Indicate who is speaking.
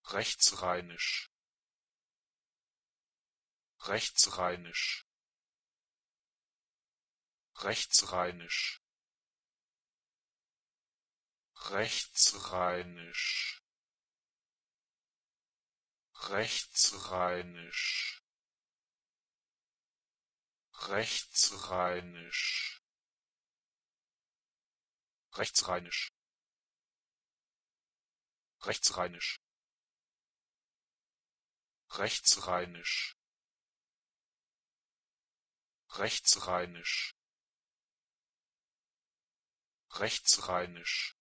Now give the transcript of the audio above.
Speaker 1: rechtsrheinisch, rechtsrheinisch, rechtsrheinisch, rechtsrheinisch, rechtsrheinisch, rechtsrheinisch, rechtsrheinisch, rechtsrheinisch, rechtsrheinisch, rechtsrheinisch, rechtsrheinisch,